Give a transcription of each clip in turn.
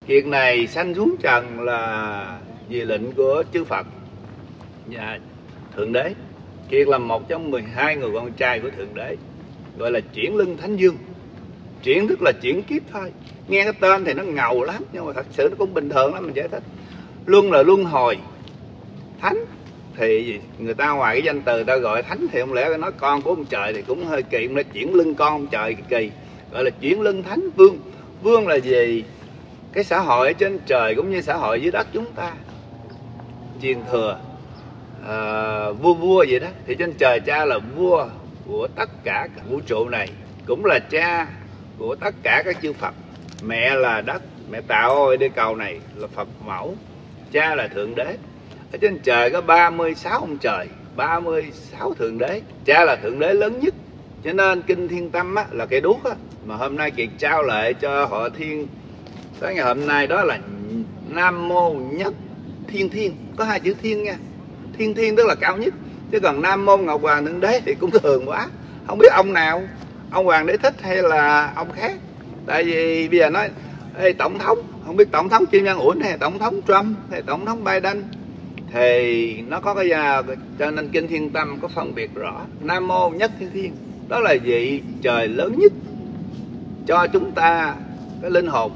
Kiệt này sanh xuống trần là vì lệnh của chư Phật và Thượng Đế. Kiệt là một trong 12 người con trai của Thượng Đế, gọi là chuyển lưng Thánh Dương. Chuyển tức là chuyển kiếp thôi. Nghe cái tên thì nó ngầu lắm, nhưng mà thật sự nó cũng bình thường lắm, mình giải thích. Luân là luân hồi, thánh thì người ta ngoài cái danh từ ta gọi thánh thì không lẽ nói con của ông trời thì cũng hơi kỳ, nó chuyển lưng con ông trời kỳ, gọi là chuyển lưng thánh vương. Vương là gì? Cái xã hội ở trên trời cũng như xã hội dưới đất chúng ta truyền thừa vua vậy đó. Thì trên trời cha là vua của tất cả vũ trụ này, cũng là cha của tất cả các chư Phật. Mẹ là đất, mẹ tạo ôi địa cầu này là Phật mẫu. Cha là Thượng Đế. Ở trên trời có 36 ông trời, 36 Thượng Đế. Cha là Thượng Đế lớn nhất. Cho nên Kinh Thiên Tâm á, là cây đuốc á, mà hôm nay Kiệt trao lại cho họ Thiên tới ngày hôm nay, đó là Nam Mô Nhất Thiên Thiên. Có hai chữ thiên nha. Thiên Thiên tức là cao nhất. Chứ còn Nam Mô Ngọc Hoàng Thượng Đế thì cũng thường quá. Không biết ông nào, ông Hoàng Đế Thích hay là ông khác. Tại vì bây giờ nói ê, tổng thống, không biết tổng thống Kim Jong Un hay tổng thống Trump hay tổng thống Biden, thì nó có cái cho nên Kinh Thiên Tâm có phân biệt rõ. Nam Mô Nhất Thiên Thiên, đó là vị trời lớn nhất cho chúng ta cái linh hồn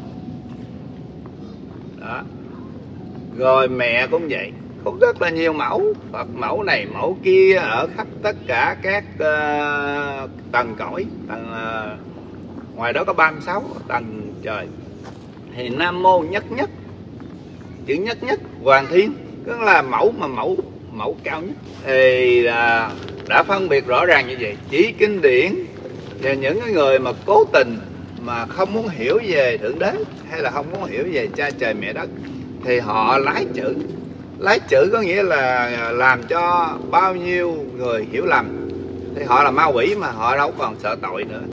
đó. Rồi mẹ cũng vậy, có rất là nhiều mẫu, Phật mẫu này mẫu kia ở khắp tất cả các tầng cõi, ngoài đó có 36 tầng trời. Thì Nam Mô Nhất Nhất, chữ Nhất Nhất Hoàng Thiên, tức là mẫu mà mẫu cao nhất. Thì đã phân biệt rõ ràng như vậy. Chỉ kinh điển và những cái người mà cố tình mà không muốn hiểu về Thượng Đế hay là không muốn hiểu về cha trời mẹ đất thì họ lái chữ có nghĩa là làm cho bao nhiêu người hiểu lầm. Thì họ là ma quỷ mà họ đâu còn sợ tội nữa.